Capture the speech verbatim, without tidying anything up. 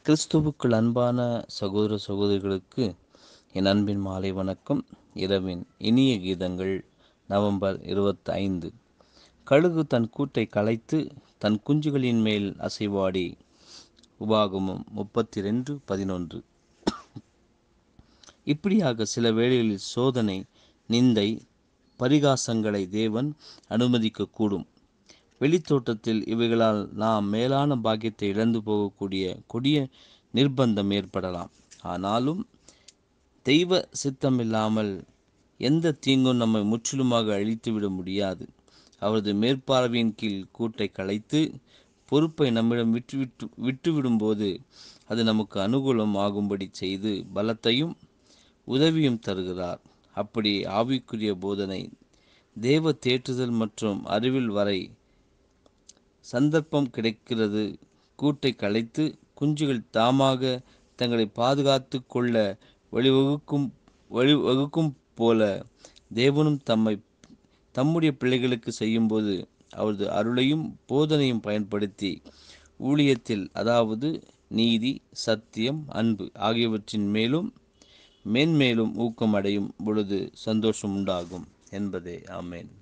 கிறிஸ்துவுக்குள் அன்பான சகோதர சகோதரிகளுக்கு என் அன்பின் மாலை வணக்கம். இரவின் இனிய கீதங்கள். நவம்பர் இருபத்தி ஐந்து. கழுகு தன் கூட்டை கலைத்து தன் குஞ்சுகளின் மேல் அசைவாடி. உபாகமம் முப்பத்தி ரெண்டு பதினொன்று. இப்படியாக சில வேளைகளில் சோதனை, நிந்தை, பரிகாசங்களை தேவன் அனுமதிக்கக்கூடும். வெளித்தோட்டத்தில் இவைகளால் நாம் மேலான பாக்கியத்தை இழந்து போகக்கூடிய கொடிய நிர்பந்தம் ஏற்படலாம். ஆனாலும் தெய்வ சித்தமில்லாமல் எந்த தீங்கும் நம்மை முற்றிலுமாக அழித்துவிட முடியாது. அவரது மேற்பார்வையின் கீழ் கூட்டை கலைத்து பொறுப்பை நம்மிடம் விட்டுவிட்டு விட்டுவிடும்போது அது நமக்கு அனுகூலம் ஆகும்படி செய்து பலத்தையும் உதவியும் தருகிறார். அப்படி ஆவிக்குரிய போதனை, தேவ தேற்றுதல் மற்றும் அறிவில் வரை சந்தர்ப்பம் கிடைக்கிறது. கூட்டை கலைத்து குஞ்சுகள் தாமாக தங்களை பாதுகாத்து கொள்ள வழிவகுக்கும் வழிவகுக்கும் போல தேவனும் தம்மை தம்முடைய பிள்ளைகளுக்கு செய்யும்போது அவரது அருளையும் போதனையும் பயன்படுத்தி ஊழியத்தில், அதாவது நீதி, சத்தியம், அன்பு ஆகியவற்றின் மேலும் மேன்மேலும் ஊக்கம் அடையும் பொழுது சந்தோஷம் உண்டாகும் என்பதே. ஆமேன்.